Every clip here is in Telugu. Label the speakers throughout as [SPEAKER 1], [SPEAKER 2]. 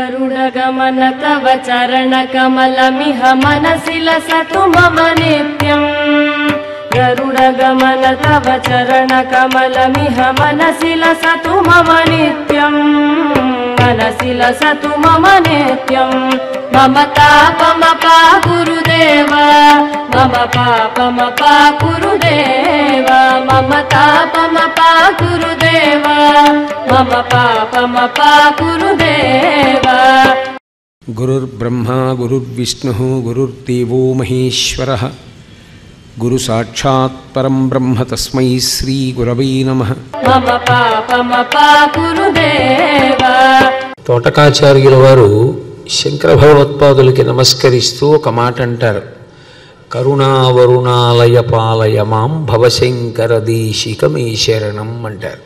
[SPEAKER 1] गरुडगमन तव चरणकमलमिह मनसि लसतु मम नित्यम् गरुडगमन तव चरणकमलमिह मनसि लसतु मम नित्यम् मनसि लसतु मम नित्यम् मम तापमपा गुरुदेव मम पापमपा गुरुदेव मम तापमपा गुरुदेव मम पापमपा गुरुदेव।
[SPEAKER 2] गुरुर्ब्रह्मा गुरुर्विष्णुः गुरुर्देवो महेश्वरः गुरु साक्षात् परं ब्रह्म तस्मै श्री गुरवै नमः।
[SPEAKER 1] मम पापमपा गुरुदेव।
[SPEAKER 3] తోటకాచార్యుల వారు శంకర భగవత్పాదులకి నమస్కరిస్తూ ఒక మాట అంటారు, కరుణావరుణాలయ పాలయ మాం భవశంకర దేశికమే శరణం అంటారు.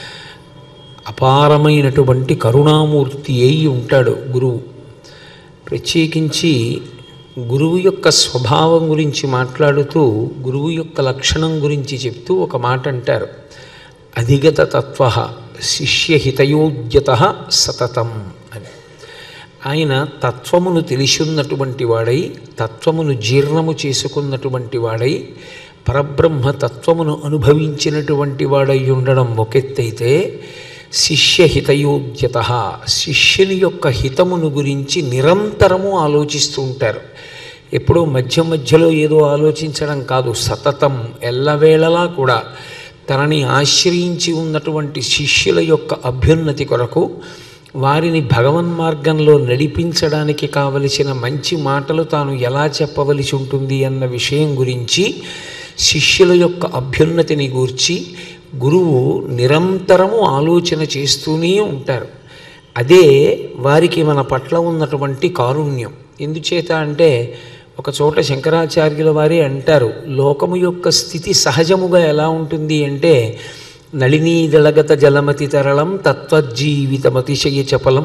[SPEAKER 3] అపారమైనటువంటి కరుణామూర్తి అయి ఉంటాడు గురువు. ప్రత్యేకించి గురువు యొక్క స్వభావం గురించి మాట్లాడుతూ గురువు యొక్క లక్షణం గురించి చెప్తూ ఒక మాట అంటారు, అధిగత తత్వ శిష్యహితయోద్యత సతతం అని. ఆయన తత్వమును తెలిసిన్నటువంటి వాడై తత్వమును జీర్ణము చేసుకున్నటువంటి వాడై పరబ్రహ్మ తత్వమును అనుభవించినటువంటి వాడై ఉండడం ఒకెత్తైతే, శిష్యహితయోద్యత శిష్యుని యొక్క హితమును గురించి నిరంతరము ఆలోచిస్తూ ఉంటారు. ఎప్పుడూ మధ్య మధ్యలో ఏదో ఆలోచించడం కాదు, సతతం ఎల్లవేళలా కూడా తనని ఆశ్రయించి ఉన్నటువంటి శిష్యుల యొక్క అభ్యున్నతి కొరకు, వారిని భగవన్మార్గంలో నడిపించడానికి కావలసిన మంచి మాటలు తాను ఎలా చెప్పవలసి ఉంటుంది అన్న విషయం గురించి, శిష్యుల యొక్క అభ్యున్నతిని గూర్చి గురువు నిరంతరము ఆలోచన చేస్తూనే ఉంటారు. అదే వారికి మన పట్ల ఉన్నటువంటి కారుణ్యం. ఎందుచేత అంటే ఒక చోట శంకరాచార్యుల వారే అంటారు, లోకము యొక్క స్థితి సహజముగా ఎలా ఉంటుంది అంటే, నళినీదళగత జలమతి తరళం తత్వజీవితమతిశయ చపలం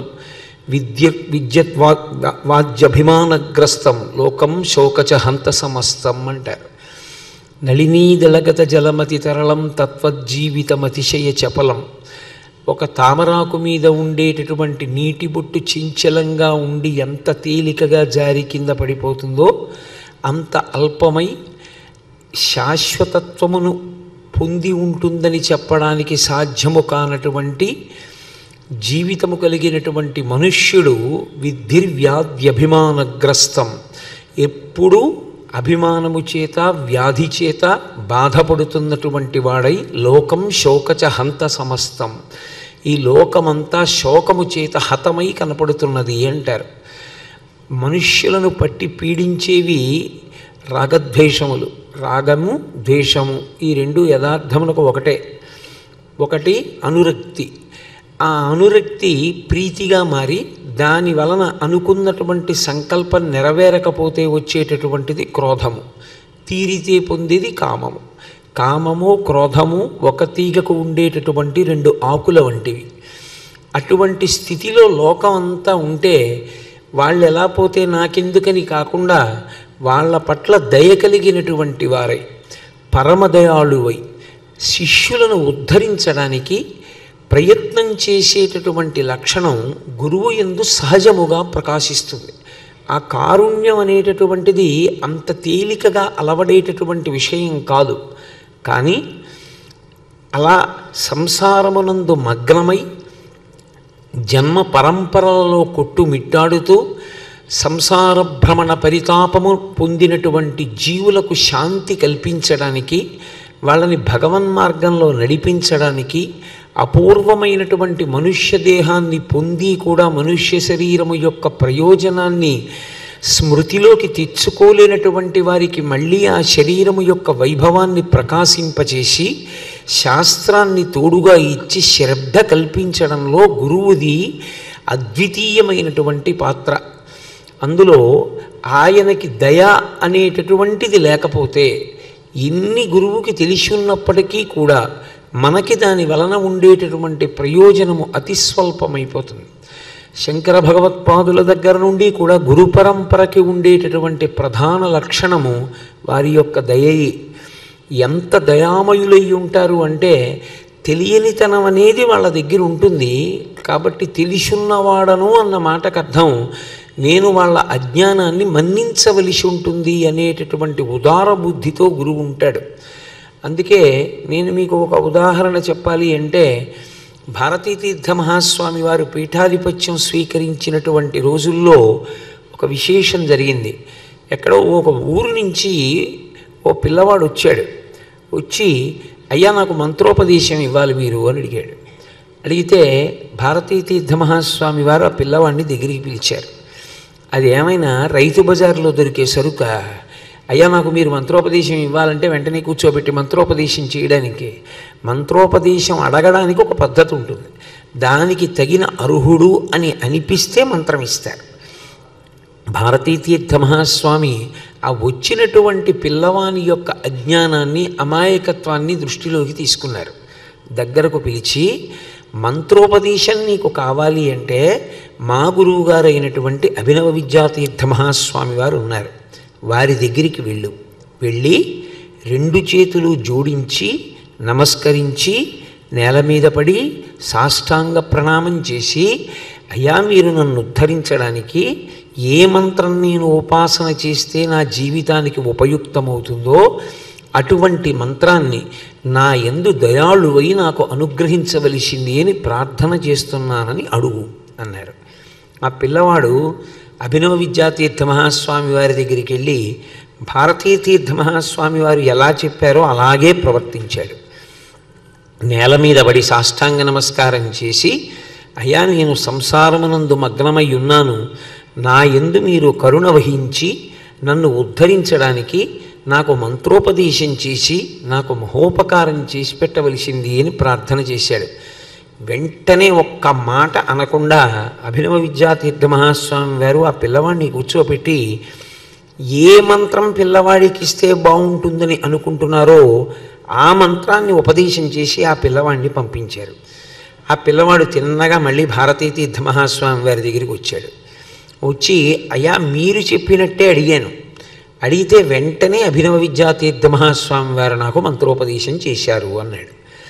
[SPEAKER 3] వాజ్యభిమానగ్రస్తం లోకం శోకచ హంత సమస్తం అంటారు. నళినీదళగత జలమతి తరళం తత్వజీవితమతిశయ చపలం. ఒక తామరాకు మీద ఉండేటటువంటి నీటి బొట్టు చించలంగా ఉండి ఎంత తేలికగా జారి కింద పడిపోతుందో అంత అల్పమై శాశ్వతత్వమును పొంది ఉంటుందని చెప్పడానికి సాధ్యము కానటువంటి జీవితము కలిగినటువంటి మనుష్యుడు విద్ధిర్వ్యాధ్యభిమానగ్రస్తం, ఎప్పుడూ అభిమానము చేత వ్యాధి చేత బాధపడుతున్నటువంటి వాడై లోకం శోకచ హంత సమస్తం, ఈ లోకమంతా శోకము చేత హతమై కనపడుతున్నది అంటారు. మనుష్యులను పట్టి పీడించేవి రాగద్వేషములు, రాగము ద్వేషము, ఈ రెండు యథార్థములకు ఒకటే. ఒకటి అనురక్తి, ఆ అనురక్తి ప్రీతిగా మారి దాని వలన అనుకున్నటువంటి సంకల్పం నెరవేరకపోతే వచ్చేటటువంటిది క్రోధము, తీరితే పొందేది కామము. కామము క్రోధము ఒక తీగకు ఉండేటటువంటి రెండు ఆకుల వంటివి. అటువంటి స్థితిలో లోకం అంతా ఉంటే వాళ్ళు ఎలా పోతే నాకెందుకని కాకుండా వాళ్ళ పట్ల దయ కలిగినటువంటి వారై పరమదయాళువై శిష్యులను ఉద్ధరించడానికి ప్రయత్నం చేసేటటువంటి లక్షణం గురువు యందు సహజముగా ప్రకాశిస్తుంది. ఆ కారుణ్యం అనేటటువంటిది అంత తేలికగా అలవడేటటువంటి విషయం కాదు. కానీ అలా సంసారమునందు మగ్నమై జన్మ పరంపరలలో కొట్టుమిట్టాడుతూ సంసార భ్రమణ పరితాపము పొందినటువంటి జీవులకు శాంతి కల్పించడానికి, వాళ్ళని భగవన్మార్గంలో నడిపించడానికి, అపూర్వమైనటువంటి మనుష్య దేహాన్ని పొంది కూడా మనుష్య శరీరము యొక్క ప్రయోజనాన్ని స్మృతిలోకి తెచ్చుకోలేనటువంటి వారికి మళ్ళీ ఆ శరీరము యొక్క వైభవాన్ని ప్రకాశింపచేసి శాస్త్రాన్ని తోడుగా ఇచ్చి శ్రద్ధ కల్పించడంలో గురువుది అద్వితీయమైనటువంటి పాత్ర. అందులో ఆయనకి దయ అనేటటువంటిది లేకపోతే ఎన్ని గురువుకి తెలిసి ఉన్నప్పటికీ కూడా మనకి దాని వలన ఉండేటటువంటి ప్రయోజనము అతి స్వల్పమైపోతుంది. శంకర భగవత్పాదుల దగ్గర నుండి కూడా గురు పరంపరకి ఉండేటటువంటి ప్రధాన లక్షణము వారి యొక్క దయయే. ఎంత దయామయులై ఉంటారు అంటే తెలియనితనం అనేది వాళ్ళ దగ్గర ఉంటుంది. కాబట్టి తెలిసున్నవాడను అన్న మాటకు అర్థం నేను వాళ్ళ అజ్ఞానాన్ని మన్నించవలసి ఉంటుంది అనేటటువంటి ఉదార బుద్ధితో గురువు ఉంటాడు. అందుకే నేను మీకు ఒక ఉదాహరణ చెప్పాలి అంటే, భారతీతీర్థ మహాస్వామి వారు పీఠాధిపత్యం స్వీకరించినటువంటి రోజుల్లో ఒక విశేషం జరిగింది. ఎక్కడో ఒక ఊరు నుంచి ఓ పిల్లవాడు వచ్చాడు. వచ్చి అయ్యా నాకు మంత్రోపదేశం ఇవ్వాలి మీరు అని అడిగాడు. అడిగితే భారతీతీర్థ మహాస్వామి వారు ఆ పిల్లవాడిని దగ్గరికి పిలిచారు. అది ఏమైనా రైతు బజార్లో దొరికే సరుక? అయ్యా నాకు మీరు మంత్రోపదేశం ఇవ్వాలంటే వెంటనే కూర్చోబెట్టి మంత్రోపదేశం చేయడానికి, మంత్రోపదేశం అడగడానికి ఒక పద్ధతి ఉంటుంది. దానికి తగిన అర్హుడు అని అనిపిస్తే మంత్రం ఇస్తారు. భారతీతీర్థ మహాస్వామి ఆ వచ్చినటువంటి పిల్లవాని యొక్క అజ్ఞానాన్ని, అమాయకత్వాన్ని దృష్టిలోకి తీసుకున్నారు. దగ్గరకు పిలిచి, మంత్రోపదేశం నీకు కావాలి అంటే మా గురువుగారు అయినటువంటి అభినవ విద్యాతీర్థ మహాస్వామి వారు ఉన్నారు, వారి దగ్గరికి వెళ్ళి 2 చేతులు జోడించి నమస్కరించి నేల మీద పడి సాష్టాంగ ప్రణామం చేసి, అయ్యా మీరు నన్ను ఉద్ధరించడానికి ఏ మంత్రం నేను ఉపాసన చేస్తే నా జీవితానికి ఉపయుక్తమవుతుందో అటువంటి మంత్రాన్ని నా యందు దయాళువై నాకు అనుగ్రహించవలసింది అని ప్రార్థన చేస్తున్నానని అడుగు అన్నారు. ఆ పిల్లవాడు అభినవ విద్యాతీర్థ మహాస్వామి వారి దగ్గరికి వెళ్ళి భారతీతీర్థ మహాస్వామి వారు ఎలా చెప్పారో అలాగే ప్రవర్తించాడు. నేల మీద పడి సాష్టాంగ నమస్కారం చేసి, అయ్యా నేను సంసారమునందు మగ్నమై ఉన్నాను, నా యందు మీరు కరుణ వహించి నన్ను ఉద్ధరించడానికి నాకు మంత్రోపదేశం చేసి నాకు మహోపకారం చేసి పెట్టవలసింది అని ప్రార్థన చేశాడు. వెంటనే ఒక్క మాట అనకుండా అభినవ విద్యాతీర్థ మహాస్వామి వారు ఆ పిల్లవాడిని కూర్చోబెట్టి ఏ మంత్రం పిల్లవాడికి ఇస్తే బాగుంటుందని అనుకుంటున్నారో ఆ మంత్రాన్ని ఉపదేశం చేసి ఆ పిల్లవాడిని పంపించారు. ఆ పిల్లవాడు తిన్నగా మళ్ళీ భారతీతీర్థ మహాస్వామి వారి దగ్గరికి వచ్చాడు. వచ్చి అయ్యా మీరు చెప్పినట్టే అడిగాను, అడిగితే వెంటనే అభినవ విద్యాతీర్థ మహాస్వామి వారు నాకు మంత్రోపదేశం చేశారు అన్నాడు.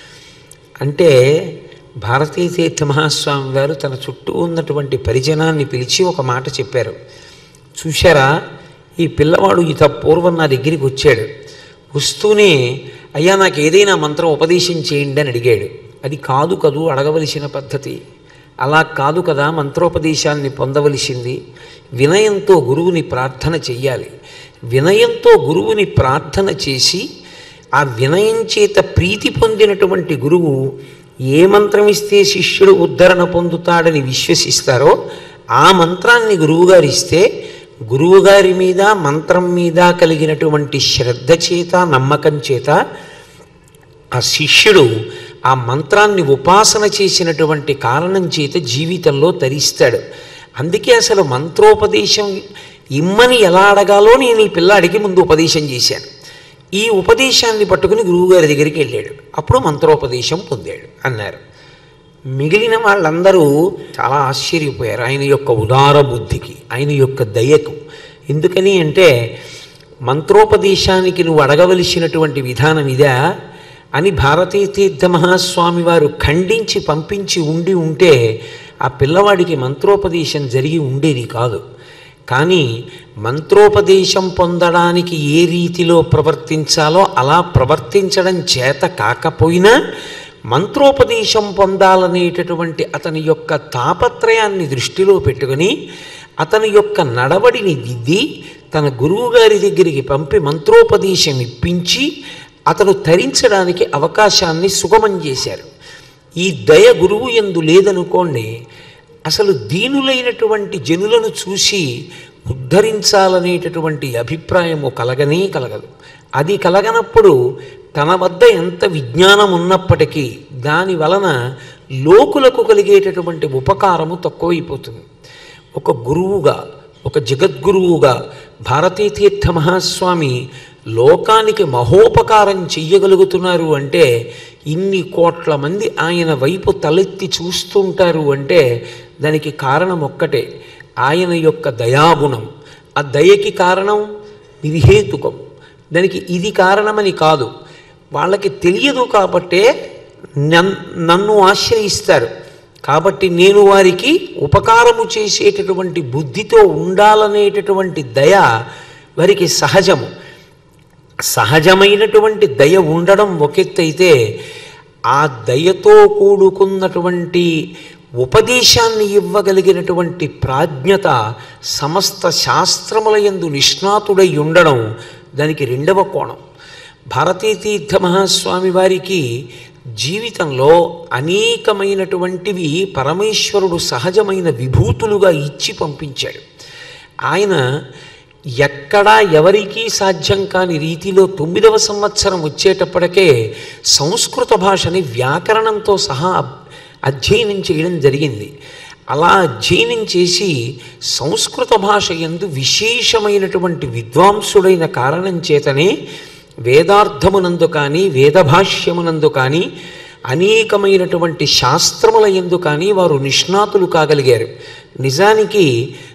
[SPEAKER 3] అంటే భారతీతీర్థ మహాస్వామి వారు తన చుట్టూ ఉన్నటువంటి పరిజనాన్ని పిలిచి ఒక మాట చెప్పారు. చూశారా, ఈ పిల్లవాడు పూర్వం నా దగ్గరికి వచ్చాడు, వస్తూనే అయ్యా నాకు ఏదైనా మంత్రం ఉపదేశం చేయండి అని అడిగాడు. అది కాదు కదూ అడగవలసిన పద్ధతి, అలా కాదు కదా మంత్రోపదేశాన్ని పొందవలసింది. వినయంతో గురువుని ప్రార్థన చెయ్యాలి. వినయంతో గురువుని ప్రార్థన చేసి ఆ వినయం చేత ప్రీతి పొందినటువంటి గురువు ఏ మంత్రం ఇస్తే శిష్యుడు ఉద్ధరణ పొందుతాడని విశ్వసిస్తారో ఆ మంత్రాన్ని గురువుగారు ఇస్తే గురువుగారి మీద మంత్రం మీద కలిగినటువంటి శ్రద్ధ చేత నమ్మకం చేత ఆ శిష్యుడు ఆ మంత్రాన్ని ఉపాసన చేసినటువంటి కారణం చేత జీవితంలో తరిస్తాడు. అందుకే అసలు మంత్రోపదేశం ఇమ్మని ఎలా అడగాలో నేను ఈ పిల్లాడికి ముందు ఉపదేశం చేశాను. ఈ ఉపదేశాన్ని పట్టుకుని గురువుగారి దగ్గరికి వెళ్ళాడు, అప్పుడు మంత్రోపదేశం పొందాడు అన్నారు. మిగిలిన వాళ్ళందరూ చాలా ఆశ్చర్యపోయారు ఆయన యొక్క ఉదార బుద్ధికి, ఆయన యొక్క దయకు. ఎందుకని అంటే మంత్రోపదేశానికి నువ్వు అడగవలసినటువంటి విధానం ఇదా అని భారతీతీర్థ మహాస్వామి వారు ఖండించి పంపించి ఉంటే ఆ పిల్లవాడికి మంత్రోపదేశం జరిగి ఉండేది కాదు. కానీ మంత్రోపదేశం పొందడానికి ఏ రీతిలో ప్రవర్తించాలో అలా ప్రవర్తించడం చేత కాకపోయినా మంత్రోపదేశం పొందాలనేటటువంటి అతని యొక్క తాపత్రయాన్ని దృష్టిలో పెట్టుకుని అతని యొక్క నడవడిని దిద్ది తన గురువుగారి దగ్గరికి పంపి మంత్రోపదేశం ఇప్పించి అతను తరించడానికి అవకాశాన్ని సుగమం చేశారు. ఈ దయ గురువు యందు లేదనుకోండి, అసలు దీనులైనటువంటి జనులను చూసి ఉద్ధరించాలనేటటువంటి అభిప్రాయము కలగదు. అది కలగనప్పుడు తన వద్ద ఎంత విజ్ఞానం ఉన్నప్పటికీ దాని వలన లోకులకు కలిగేటటువంటి ఉపకారము తక్కువైపోతుంది. ఒక గురువుగా, ఒక జగద్గురువుగా భారతీతీర్థ మహాస్వామి లోకానికి మహోపకారం చెయ్యగలుగుతున్నారు అంటే, ఇన్ని కోట్ల మంది ఆయన వైపు తలెత్తి చూస్తుంటారు అంటే దానికి కారణం ఒక్కటే, ఆయన యొక్క దయాగుణం. ఆ దయకి కారణం నిర్హేతుకం, దానికి ఇది కారణమని కాదు. వాళ్ళకి తెలియదు కాబట్టే నన్ను ఆశ్రయిస్తారు. కాబట్టి నేను వారికి ఉపకారము చేసేటటువంటి బుద్ధితో ఉండాలనేటటువంటి దయ వారికి సహజము. సహజమైనటువంటి దయ ఉండడం ఒకెత్తైతే ఆ దయతో కూడుకున్నటువంటి ఉపదేశాన్ని ఇవ్వగలిగినటువంటి ప్రాజ్ఞత సమస్త శాస్త్రముల యందు నిష్ణాతుడై ఉండడం దానికి రెండవ కోణం. భారతీతీర్థ మహాస్వామి వారికి జీవితంలో అనేకమైనటువంటివి పరమేశ్వరుడు సహజమైన విభూతులుగా ఇచ్చి పంపించాడు. ఆయన ఎక్కడా ఎవరికీ సాధ్యం కాని రీతిలో 9వ సంవత్సరం వచ్చేటప్పటికే సంస్కృత భాషని వ్యాకరణంతో సహా అధ్యయనం చేయడం జరిగింది. అలా అధ్యయనం చేసి సంస్కృత భాష యందు విశేషమైనటువంటి విద్వాంసుడైన కారణం చేతనే వేదార్థమునందు కానీ వేదభాష్యమునందు కానీ అనేకమైనటువంటి శాస్త్రముల యందు కానీ వారు నిష్ణాతులు కాగలిగారు. నిజానికి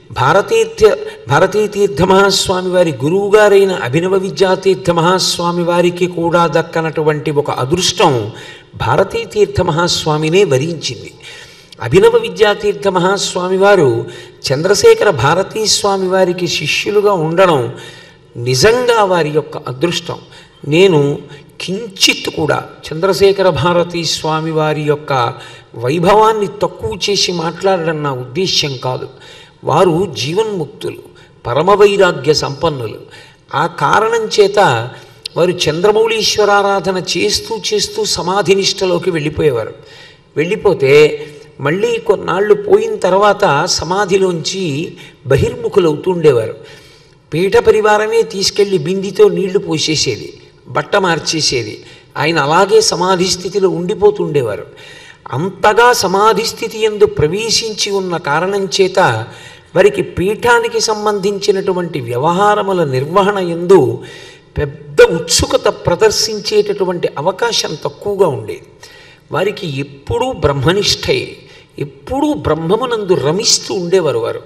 [SPEAKER 3] భారతీతీర్థ మహాస్వామి వారి గురువుగారైన అభినవ విద్యాతీర్థ మహాస్వామి వారికి కూడా దక్కనటువంటి ఒక అదృష్టం భారతీతీర్థ మహాస్వామినే వరించింది. అభినవ విద్యాతీర్థ మహాస్వామి వారు చంద్రశేఖర భారతీ స్వామి వారికి శిష్యులుగా ఉండడం నిజంగా వారి యొక్క అదృష్టం. నేను కించిత్ కూడా చంద్రశేఖర భారతీ స్వామి వారి యొక్క వైభవాన్ని తక్కువ చేసి మాట్లాడడం నా ఉద్దేశ్యం కాదు. వారు జీవన్ముక్తులు, పరమవైరాగ్య సంపన్నులు. ఆ కారణం చేత వారు చంద్రమౌళీశ్వరారాధన చేస్తూ చేస్తూ సమాధినిష్టలోకి వెళ్ళిపోయేవారు. వెళ్ళిపోతే మళ్ళీ కొన్నాళ్ళు పోయిన తర్వాత సమాధిలోంచి బహిర్ముఖులవుతుండేవారు. పీఠ పరివారమే తీసుకెళ్ళి బిందితో నీళ్లు పోసేసేది, బట్ట మార్చేసేది. ఆయన అలాగే సమాధి స్థితిలో ఉండిపోతుండేవారు. అంతగా సమాధి స్థితి యందు ప్రవేశించి ఉన్న కారణం చేత వారికి పీఠానికి సంబంధించినటువంటి వ్యవహారముల నిర్వహణ యందు పెద్ద ఉత్సుకత ప్రదర్శించేటటువంటి అవకాశం తక్కువగా ఉండేది. వారికి ఎప్పుడూ బ్రహ్మనిష్టయే, ఎప్పుడూ బ్రహ్మమునందు రమిస్తూ ఉండేవారు వారు.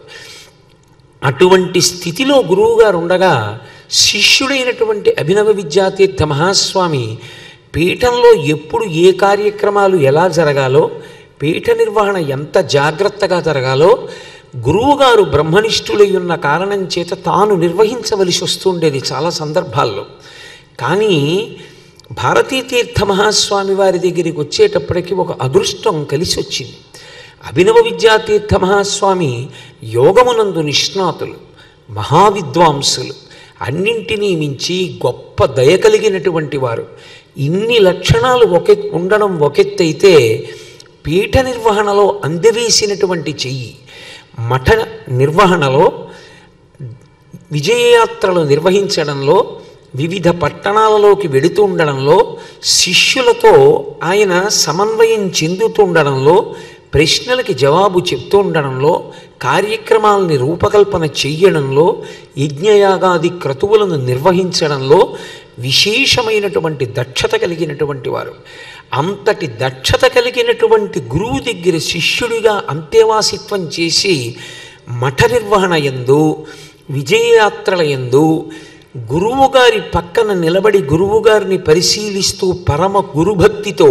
[SPEAKER 3] అటువంటి స్థితిలో గురువుగారు ఉండగా శిష్యుడైనటువంటి అభినవ విద్యాతీర్థ మహాస్వామి పీఠంలో ఎప్పుడు ఏ కార్యక్రమాలు ఎలా జరగాలో, పీఠ నిర్వహణ ఎంత జాగ్రత్తగా జరగాలో గురువుగారు బ్రహ్మనిష్ఠులై ఉన్న కారణం చేత తాను నిర్వహించవలసి వస్తుండేది చాలా సందర్భాల్లో. కానీ భారతీతీర్థ మహాస్వామి వారి దగ్గరికి వచ్చేటప్పటికి ఒక అదృష్టం కలిసి వచ్చింది. అభినవ విద్యాతీర్థ మహాస్వామి యోగమునందు నిష్ణాతులు, మహావిద్వాంసులు, అన్నింటినీ మించి గొప్ప దయ కలిగినటువంటి వారు. ఇన్ని లక్షణాలు ఉండడం ఒకెత్తైతే పీఠ నిర్వహణలో అందవేసినటువంటి చెయ్యి, మఠ నిర్వహణలో, విజయయాత్రలు నిర్వహించడంలో, వివిధ పట్టణాలలోకి వెడుతూ ఉండడంలో, శిష్యులతో ఆయన సమన్వయం చెందుతుండడంలో, ప్రశ్నలకి జవాబు చెప్తూ ఉండడంలో, కార్యక్రమాలని రూపకల్పన చెయ్యడంలో, యజ్ఞయాగాది క్రతువులను నిర్వహించడంలో విశేషమైనటువంటి దక్షత కలిగినటువంటి వారు. అంతటి దక్షత కలిగినటువంటి గురువు దగ్గర శిష్యుడిగా అంతేవాసిత్వం చేసి మఠ నిర్వహణ యందు, విజయయాత్రల యందు గురువుగారి పక్కన నిలబడి గురువుగారిని పరిశీలిస్తూ పరమ గురుభక్తితో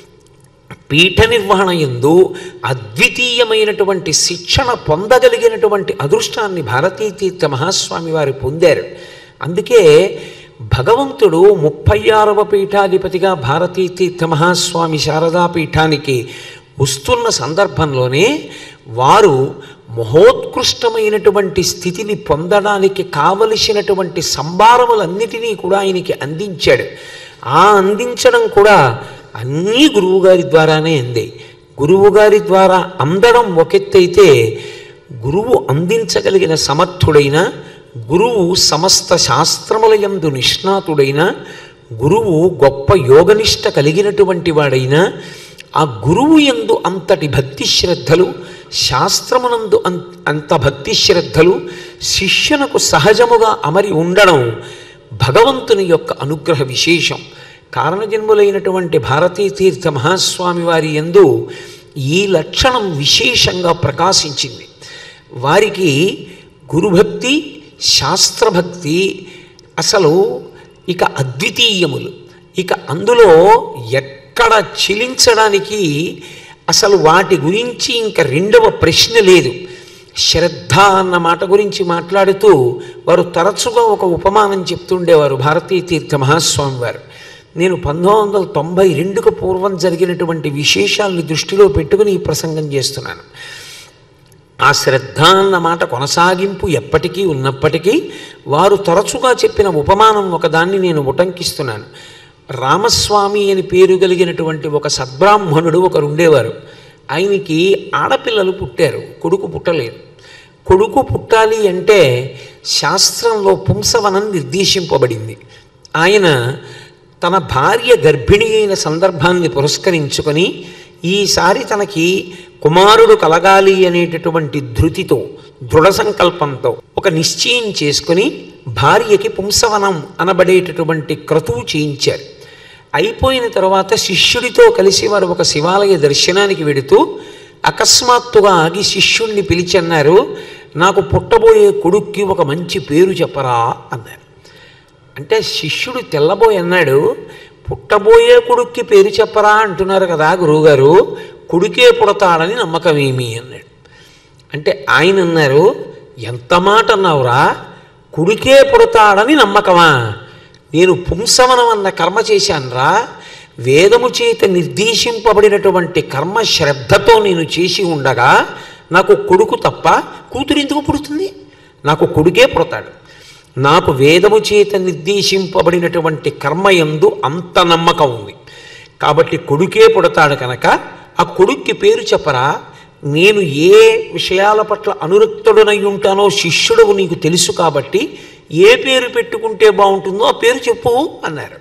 [SPEAKER 3] పీఠ నిర్వహణ యందు అద్వితీయమైనటువంటి శిక్షణ పొందగలిగినటువంటి అదృష్టాన్ని భారతీతీర్థ మహాస్వామి వారు పొందారు. అందుకే భగవంతుడు 36వ పీఠాధిపతిగా భారతీతీర్థ మహాస్వామి శారదా పీఠానికి వస్తున్న సందర్భంలోనే వారు మహోత్కృష్టమైనటువంటి స్థితిని పొందడానికి కావలసినటువంటి సంభారములన్నిటినీ కూడా ఆయనకి అందించాడు. ఆ అందించడం కూడా అన్నీ గురువుగారి ద్వారానే అంది. గురువుగారి ద్వారా అందడం ఒకెత్తైతే, గురువు అందించగలిగిన సమర్థుడైన, గురువు సమస్త శాస్త్రముల యందు నిష్ణాతుడైన, గురువు గొప్ప యోగనిష్ట కలిగినటువంటి వాడైన, ఆ గురువు యందు అంతటి భక్తి శ్రద్ధలు, శాస్త్రమునందు అంత భక్తి శ్రద్ధలు శిష్యునకు సహజముగా అమరి ఉండడం భగవంతుని యొక్క అనుగ్రహ విశేషం. కారణజన్ములైనటువంటి భారతీతీర్థ మహాస్వామి వారి యందు ఈ లక్షణం విశేషంగా ప్రకాశించింది. వారికి గురుభక్తి, శాస్త్రభక్తి అసలు ఇక అద్వితీయములు. ఇక అందులో ఎక్కడ చిలించడానికి అసలు వాటి గురించి ఇంకా రెండవ ప్రశ్న లేదు. శ్రద్ధ అన్న మాట గురించి మాట్లాడుతూ వారు తరచుగా ఒక ఉపమానం చెప్తుండేవారు భారతీ తీర్థ మహాస్వామి వారు. నేను 1992కు పూర్వం జరిగినటువంటి విశేషాలని దృష్టిలో పెట్టుకుని ఈ ప్రసంగం చేస్తున్నాను. ఆ శ్రద్ధ అన్న మాట కొనసాగింపు ఎప్పటికీ ఉన్నప్పటికీ వారు తరచుగా చెప్పిన ఉపమానం ఒకదాన్ని నేను ఉటంకిస్తున్నాను. రామస్వామి అని పేరు కలిగినటువంటి ఒక సద్బ్రాహ్మణుడు ఒకరు ఉండేవారు. ఆయనకి ఆడపిల్లలు పుట్టారు, కొడుకు పుట్టలేదు. కొడుకు పుట్టాలి అంటే శాస్త్రంలో పుంసవనం నిర్దేశింపబడింది. ఆయన తన భార్య గర్భిణి అయిన సందర్భాన్ని పురస్కరించుకొని ఈసారి తనకి కుమారుడు కలగాలి అనేటటువంటి ధృతితో, దృఢ సంకల్పంతో ఒక నిశ్చయం చేసుకుని భార్యకి పుంసవనం అనబడేటటువంటి క్రతువు చేయించారు. అయిపోయిన తర్వాత శిష్యుడితో కలిసి వారు ఒక శివాలయ దర్శనానికి వెడుతూ అకస్మాత్తుగా ఆగి శిష్యుణ్ణి పిలిచి అన్నారు, నాకు పుట్టబోయే కొడుక్కి ఒక మంచి పేరు చెప్పరా అన్నారు. అంటే శిష్యుడు తెల్లబోయి అన్నాడు, పుట్టబోయే కొడుక్కి పేరు చెప్పరా అంటున్నారు కదా గురువుగారు, కొడుకే పుడతాడని నమ్మకం ఏమి అన్నాడు. అంటే ఆయన అన్నారు, ఎంత మాట అన్నావురా, కొడుకే పుడతాడని నమ్మకమా? నేను పుంసవనం అన్న కర్మ చేశానురా. వేదము చేత నిర్దేశింపబడినటువంటి కర్మ శ్రద్ధతో నేను చేసి ఉండగా నాకు కొడుకు తప్ప కూతురు ఎందుకు పుడుతుంది? నాకు కొడుకే పుడతాడు. నాకు వేదము చేత నిర్దేశింపబడినటువంటి కర్మయందు అంత నమ్మకం ఉంది కాబట్టి కొడుకే పుడతాడు కనుక ఆ కొడుక్కి పేరు చెప్పరా. నేను ఏ విషయాల పట్ల అనురక్తుడనై ఉంటానో శిష్యుడు నీకు తెలుసు కాబట్టి ఏ పేరు పెట్టుకుంటే బాగుంటుందో ఆ పేరు చెప్పు అన్నారు.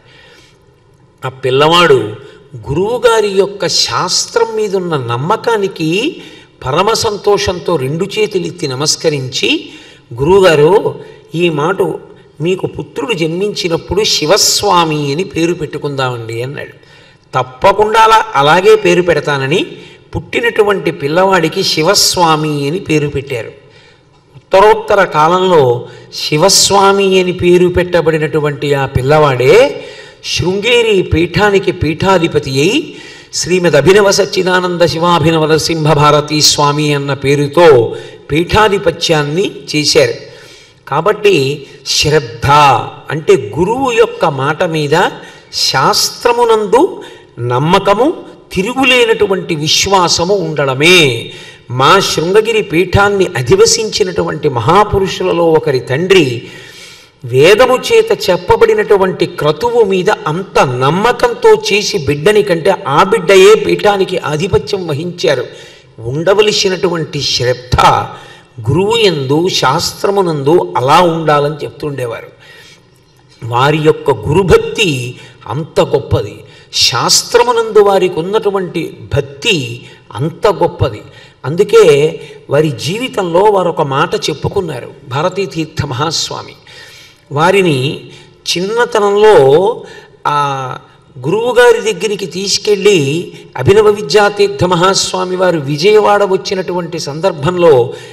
[SPEAKER 3] ఆ పిల్లవాడు గురువుగారి యొక్క శాస్త్రం మీద ఉన్న నమ్మకానికి పరమ సంతోషంతో రెండు చేతులెత్తి నమస్కరించి, గురువుగారు ఈ మాట మీకు పుత్రుడు జన్మించినప్పుడు శివస్వామి అని పేరు పెట్టుకుందామండి అన్నాడు. తప్పకుండా అలాగే పేరు పెడతానని పుట్టినటువంటి పిల్లవాడికి శివస్వామి అని పేరు పెట్టారు. ఉత్తరోత్తర కాలంలో శివస్వామి అని పేరు పెట్టబడినటువంటి ఆ పిల్లవాడే శృంగేరి పీఠానికి పీఠాధిపతి అయి శ్రీమద్ అభినవ సచ్చిదానంద శివాభినవ నరసింహ భారతీ స్వామి అన్న పేరుతో పీఠాధిపత్యాన్ని చేశారు. కాబట్టి శ్రద్ధ అంటే గురువు యొక్క మాట మీద శాస్త్రమునందు నమ్మకము, తిరుగులేనటువంటి విశ్వాసము ఉండడమే. మా శృంగగిరి పీఠాన్ని అధివసించినటువంటి మహాపురుషులలో ఒకరి తండ్రి వేదము చేత చెప్పబడినటువంటి క్రతువు మీద అంత నమ్మకంతో చేసి బిడ్డని కంటే ఆ బిడ్డయే పీఠానికి ఆధిపత్యం వహించారు. ఉండవలసినటువంటి శ్రద్ధ గురువు యందు శాస్త్రమునందు అలా ఉండాలని చెప్తుండేవారు. వారి యొక్క గురుభక్తి అంత గొప్పది, శాస్త్రమునందు వారికి ఉన్నటువంటి భక్తి అంత గొప్పది. అందుకే వారి జీవితంలో వారు ఒక మాట చెప్పుకున్నారు. భారతీ తీర్థ మహాస్వామి వారిని చిన్నతనంలో ఆ గురువుగారి దగ్గరికి తీసుకెళ్ళి అభినవ విద్యాతీర్థ మహాస్వామి వారు విజయవాడ వచ్చినటువంటి సందర్భంలో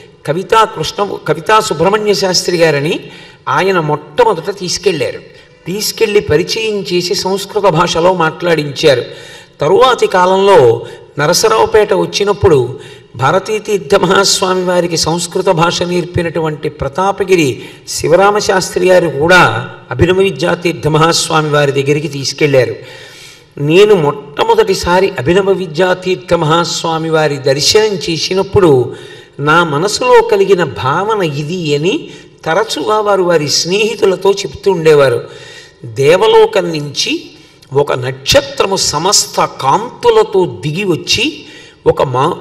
[SPEAKER 3] కవితా సుబ్రహ్మణ్య శాస్త్రి గారని ఆయన మొట్టమొదట తీసుకెళ్ళి పరిచయం చేసి సంస్కృత భాషలో మాట్లాడించారు. తరువాతి కాలంలో నరసరావుపేట వచ్చినప్పుడు భారతీ తీర్థ మహాస్వామి వారికి సంస్కృత భాష నేర్పినటువంటి ప్రతాపగిరి శివరామశాస్త్రి గారు కూడా అభినవ విద్యాతీర్థ మహాస్వామి వారి దగ్గరికి తీసుకెళ్లారు. నేను మొట్టమొదటిసారి అభినవ విద్యాతీర్థ మహాస్వామి వారి దర్శనం చేసినప్పుడు నా మనసులో కలిగిన భావన ఇది అని తరచుగా వారి స్నేహితులతో చెప్తూ ఉండేవారు. దేవలోకం నుంచి ఒక నక్షత్రము సమస్త కాంతులతో దిగి వచ్చి ఒక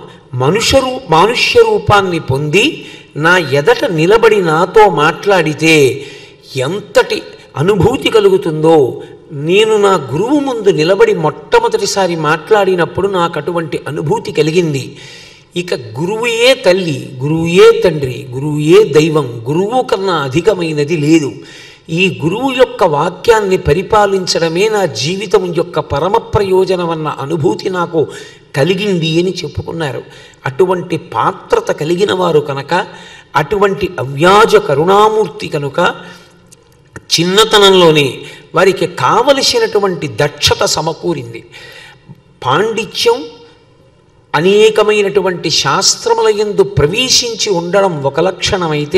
[SPEAKER 3] మానుష్య రూపాన్ని పొంది నా ఎదట నిలబడి నాతో మాట్లాడితే ఎంతటి అనుభూతి కలుగుతుందో, నేను నా గురువు ముందు నిలబడి మొట్టమొదటిసారి మాట్లాడినప్పుడు నాకు అటువంటి అనుభూతి కలిగింది. ఇక గురువుయే తల్లి, గురువుయే తండ్రి, గురువుయే దైవం, గురువు కన్నా అధికమైనది లేదు. ఈ గురువు యొక్క వాక్యాన్ని పరిపాలించడమే నా జీవితం యొక్క పరమ ప్రయోజనమన్న అనుభూతి నాకు కలిగింది అని చెప్పుకున్నారు. అటువంటి పాత్రత కలిగిన వారు కనుక, అటువంటి అవ్యాజ కరుణామూర్తి కనుక చిన్నతనంలోనే వారికి కావలసినటువంటి దక్షత సమకూరింది. పాండిత్యం, అనేకమైనటువంటి శాస్త్రముల యందు ప్రవేశించి ఉండడం ఒక లక్షణమైతే,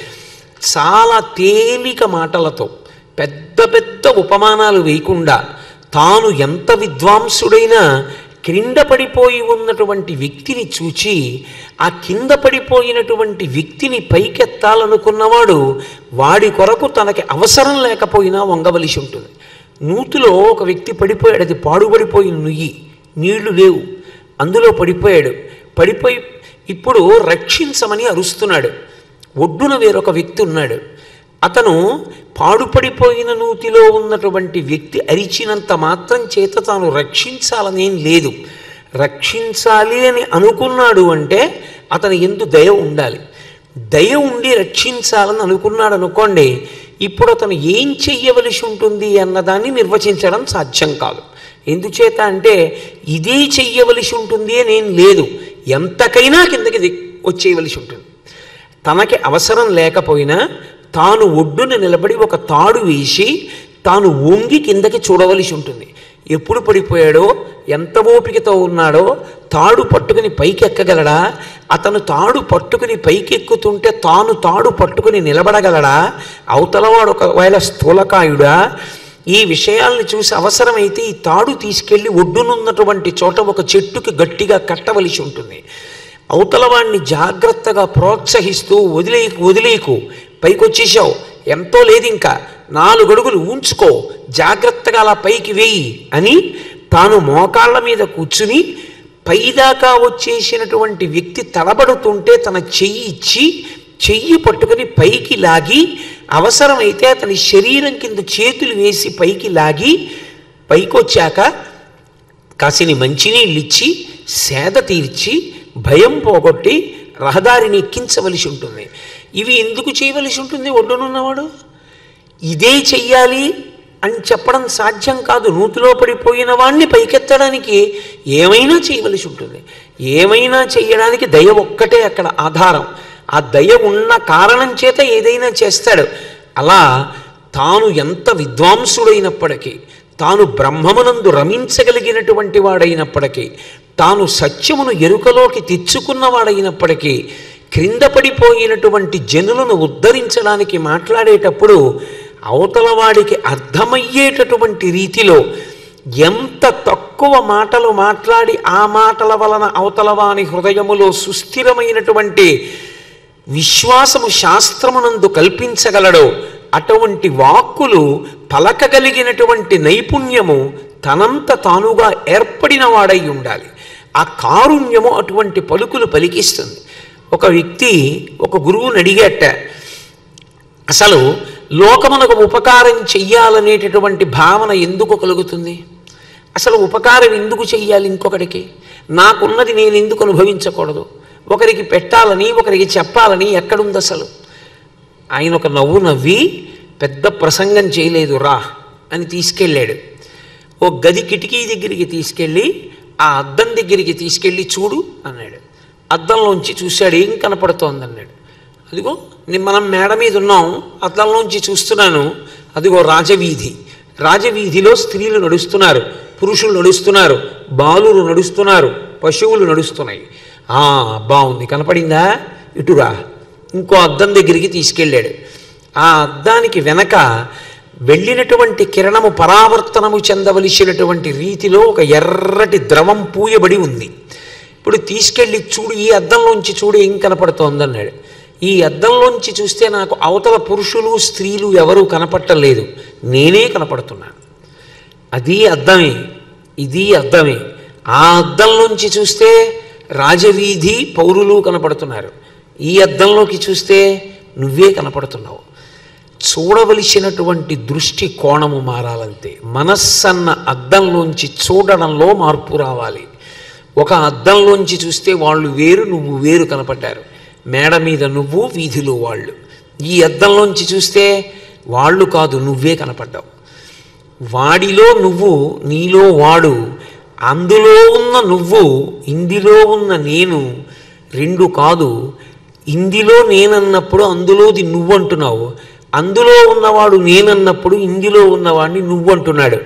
[SPEAKER 3] చాలా తేలిక మాటలతో పెద్ద పెద్ద ఉపమానాలు వేయకుండా తాను ఎంత విద్వాంసుడైనా క్రింద పడిపోయి ఉన్నటువంటి వ్యక్తిని చూచి ఆ కింద పడిపోయినటువంటి వ్యక్తిని పైకెత్తాలనుకున్నవాడు వాడి కొరకు తనకి అవసరం లేకపోయినా వంగవలసి ఉంటుంది. నూతిలో ఒక వ్యక్తి పడిపోయాడు, అది పాడుపడిపోయిన నుయ్యి, నీళ్లు లేవు, అందులో పడిపోయాడు. పడిపోయి ఇప్పుడు రక్షించమని అరుస్తున్నాడు. ఒడ్డున వేరొక వ్యక్తి ఉన్నాడు. అతను పాడుపడిపోయిన నూతిలో ఉన్నటువంటి వ్యక్తి అరిచినంత మాత్రం చేత తాను రక్షించాలనేం లేదు. రక్షించాలి అని అనుకున్నాడు అంటే అతని యందు దయ ఉండాలి. దయ ఉండి రక్షించాలని అనుకున్నాడు అనుకోండి, ఇప్పుడు అతను ఏం చెయ్యవలసి ఉంటుంది అన్నదాన్ని నిర్వచించడం సాధ్యం కాదు. ఎందుచేత అంటే ఇదే చెయ్యవలసి ఉంటుంది అనేం లేదు, ఎంతకైనా కిందకి వచ్చేయవలసి ఉంటుంది. తనకి అవసరం లేకపోయినా తాను ఒడ్డున నిలబడి ఒక తాడు వేసి తాను వంగి కిందకి చూడవలసి ఉంటుంది. ఎప్పుడు పడిపోయాడో, ఎంత ఓపికతో ఉన్నాడో, తాడు పట్టుకుని పైకి ఎక్కగలడా, అతను తాడు పట్టుకుని పైకి ఎక్కుతుంటే తాను తాడు పట్టుకుని నిలబడగలడా, అవతలవాడు ఒకవేళ స్థూలకాయుడా, ఈ విషయాల్ని చూసి అవసరమైతే ఈ తాడు తీసుకెళ్ళి ఒడ్డునున్నటువంటి చోట ఒక చెట్టుకి గట్టిగా కట్టవలసి ఉంటుంది. అవతలవాడిని జాగ్రత్తగా ప్రోత్సహిస్తూ వదిలేకు పైకి వచ్చేసావు, ఎంతో లేదు, ఇంకా 4 అడుగులు ఉంచుకో, జాగ్రత్తగా అలా పైకి వేయి అని తాను మోకాళ్ళ మీద కూర్చుని పైదాకా వచ్చేసినటువంటి వ్యక్తి తడబడుతుంటే తన చెయ్యి ఇచ్చి చెయ్యి పట్టుకుని పైకి లాగి, అవసరమైతే అతని శరీరం కింద చేతులు వేసి పైకి లాగి, పైకి వచ్చాక కాసిని మంచినీళ్ళు ఇచ్చి సేద తీర్చి భయం పోగొట్టి రహదారిని ఎక్కించవలసి ఉంటుంది. ఇవి ఎందుకు చేయవలసి ఉంటుంది ఒడ్డునున్నవాడు? ఇదే చెయ్యాలి అని చెప్పడం సాధ్యం కాదు. నూతిలో పడిపోయిన వాడిని పైకెత్తడానికి ఏమైనా చేయవలసి ఉంటుంది. ఏమైనా చేయడానికి దయ ఒక్కటే అక్కడ ఆధారం. ఆ దయ ఉన్న కారణం చేత ఏదైనా చేస్తాడు. అలా తాను ఎంత విద్వాంసుడైనప్పటికీ, తాను బ్రహ్మమునందు రమించగలిగినటువంటి వాడైనప్పటికీ, తాను సత్యమును ఎరుకలోకి తెచ్చుకున్నవాడైనప్పటికీ, క్రింద పడిపోయినటువంటి జనులను ఉద్ధరించడానికి మాట్లాడేటప్పుడు అవతలవాడికి అర్థమయ్యేటటువంటి రీతిలో ఎంత తక్కువ మాటలు మాట్లాడి ఆ మాటల వలన అవతలవాని హృదయములో సుస్థిరమైనటువంటి విశ్వాసము శాస్త్రమునందు కల్పించగలడో అటువంటి వాక్కులు పలకగలిగినటువంటి నైపుణ్యము తనంత తానుగా ఏర్పడిన వాడై ఉండాలి. ఆ కారుణ్యము అటువంటి పలుకులు పలికిస్తుంది. ఒక వ్యక్తి ఒక గురువుని అడిగేట, అసలు లోకమునకు ఉపకారం చెయ్యాలనేటటువంటి భావన ఎందుకు కలుగుతుంది? అసలు ఉపకారం ఎందుకు చెయ్యాలి ఇంకొకరికి? నాకున్నది నేను ఎందుకు అనుభవించకూడదు? ఒకరికి పెట్టాలని, ఒకరికి చెప్పాలని ఎక్కడుంది అసలు? ఆయన ఒక నవ్వు నవ్వి, పెద్ద ప్రసంగం చేయలేదు రా అని తీసుకెళ్ళాడు. ఓ గది కిటికీ దగ్గరికి తీసుకెళ్ళి ఆ అద్దం దగ్గరికి తీసుకెళ్ళి చూడు అన్నాడు. అద్దంలోంచి చూశాడు, ఏం కనపడుతోందన్నాడు. అదిగో మనం మేడ మీద ఉన్నాం, అద్దంలోంచి చూస్తున్నాను, అదిగో రాజవీధి. రాజవీధిలో స్త్రీలు నడుస్తున్నారు, పురుషులు నడుస్తున్నారు, బాలురు నడుస్తున్నారు, పశువులు నడుస్తున్నాయి. బాగుంది, కనపడిందా? ఇటురా. ఇంకో అద్దం దగ్గరికి తీసుకెళ్ళాడు. ఆ అద్దానికి వెనక వెళ్ళినటువంటి కిరణము పరావర్తనము చెందవలసినటువంటి రీతిలో ఒక ఎర్రటి ద్రవం పూయబడి ఉంది. ఇప్పుడు తీసుకెళ్ళి చూడు, ఈ అద్దంలోంచి చూడు ఏం కనపడుతోందన్నాడు. ఈ అద్దంలోంచి చూస్తే నాకు అవతల పురుషులు స్త్రీలు ఎవరూ కనపట్టలేదు, నేనే కనపడుతున్నాను. అది అద్దమే, ఇది అద్దమే. ఆ అద్దంలోంచి చూస్తే రాజవీధి పౌరులు కనపడుతున్నారు, ఈ అద్దంలోకి చూస్తే నువ్వే కనపడుతున్నావు. చూడవలసినటువంటి దృష్టి కోణము మారాలంతే. మనస్సన్న అద్దంలోంచి చూడడంలో మార్పు రావాలి. ఒక అద్దంలోంచి చూస్తే వాళ్ళు వేరు, నువ్వు వేరు కనపడ్డారు. మేడ మీద నువ్వు, వీధిలో వాళ్ళు. ఈ అద్దంలోంచి చూస్తే వాళ్ళు కాదు, నువ్వే కనపడ్డావు. వాడిలో నువ్వు, నీలో వాడు, అందులో ఉన్న నువ్వు, ఇందులో ఉన్న నేను రెండు కాదు. ఇందులో నేనన్నప్పుడు అందులోది నువ్వంటున్నావు, అందులో ఉన్నవాడు నేనన్నప్పుడు ఇందులో ఉన్నవాడిని నువ్వంటున్నాడు.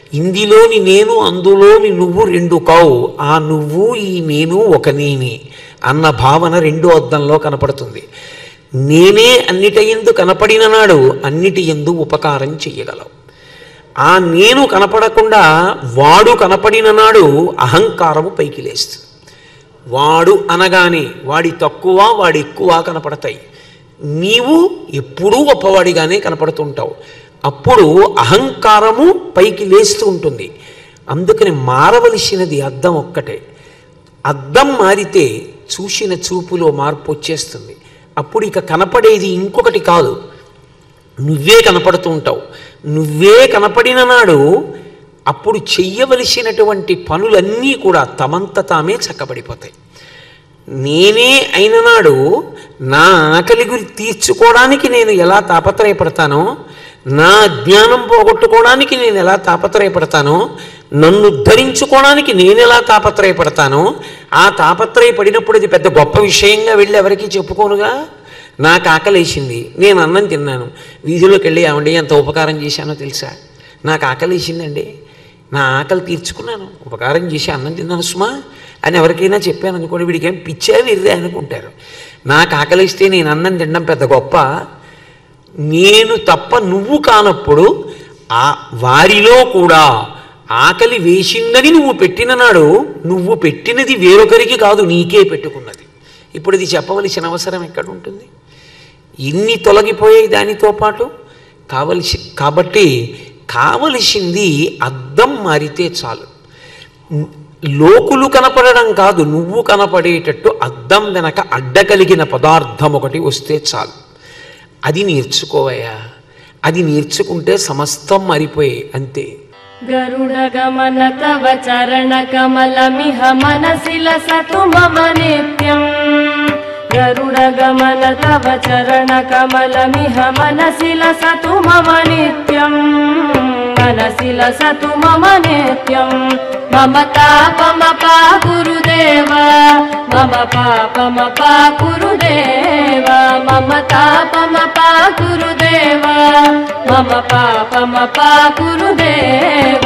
[SPEAKER 3] ఇందులోని నేను అందులోని నువ్వు రెండు కావు, ఆ నువ్వు ఈ నేను ఒక నేనే అన్న భావన రెండో అద్దంలో కనపడుతుంది. నేనే అన్నిటి యందు కనపడిన నాడు అన్నిటి యందు ఉపకారం చెయ్యగలవు. ఆ నేను కనపడకుండా వాడు కనపడిన నాడు అహంకారము పైకి లేస్తుంది. వాడు అనగానే వాడి తక్కువ వాడి ఎక్కువ కనపడతాయి. నీవు ఎప్పుడూ గొప్పవాడిగానే కనపడుతుంటావు. అప్పుడు అహంకారము పైకి లేస్తూ ఉంటుంది. అందుకని మారవలసినది అద్దం ఒక్కటే. అద్దం మారితే చూసిన చూపులో మార్పు వచ్చేస్తుంది. అప్పుడు ఇక కనపడేది ఇంకొకటి కాదు, నువ్వే కనపడుతూ ఉంటావు. నువ్వే కనపడిన నాడు అప్పుడు చెయ్యవలసినటువంటి పనులన్నీ కూడా తమంత తామే చక్కబడిపోతాయి. నేనే అయిన నాడు నా ఆకలి గురి తీర్చుకోవడానికి నేను ఎలా తాపత్రయపడతానో, నా అజ్ఞానం పోగొట్టుకోవడానికి నేను ఎలా తాపత్రయపడతానో, నన్ను ఉద్ధరించుకోవడానికి నేను ఎలా తాపత్రయపడతానో, ఆ తాపత్రయపడినప్పుడు ఇది పెద్ద గొప్ప విషయంగా వెళ్ళి ఎవరికీ చెప్పుకోనుగా. నాకు ఆకలేసింది, నేను అన్నం తిన్నాను, వీధిలోకి వెళ్ళి ఏమండి ఎంత ఉపకారం చేశానో తెలుసా, నాకు ఆకలేసిందండి, నా ఆకలి తీర్చుకున్నాను, ఉపకారం చేసి అన్నం తిన్నాను సుమా అని ఎవరికైనా చెప్పాను అనుకోండి, వీడికి ఏం పిచ్చా విర్రే అనుకుంటారు. నాకు ఆకలిస్తే నేను అన్నం తినడం పెద్ద గొప్ప. నేను తప్ప నువ్వు కానప్పుడు ఆ వారిలో కూడా ఆకలి వేసిందని నువ్వు పెట్టిన నాడు నువ్వు పెట్టినది వేరొకరికి కాదు, నీకే పెట్టుకున్నది. ఇప్పుడు ఇది చెప్పవలసిన అవసరం ఎక్కడ ఉంటుంది? ఇన్ని తొలగిపోయాయి దానితో పాటు. కాబట్టి కావలసింది అద్దం మారితే చాలు. లోకులు కనపడడం కాదు, నువ్వు కనపడేటట్టు అద్దం వెనక అడ్డగలిగిన పదార్థం ఒకటి వస్తే చాలు. అది నేర్చుకోవయ్యా. అది నేర్చుకుంటే సమస్తం మారిపోయాయి అంతే.
[SPEAKER 1] గరుడ గమన తవ చరణ కమలమిహ మనసి లసతు మమ నిత్యం. గరుడ గమన తవ చరణ కమలమిహ మనసి లసతు మమ నిత్యం. మనసి లసతు మమ నిత్యం. మమ తాపమపా గురుదేవ, మమ పాపమపా గురుదేవ. మమ తాపమపా గురుదేవ, మమ పాపమపా గురుదేవ.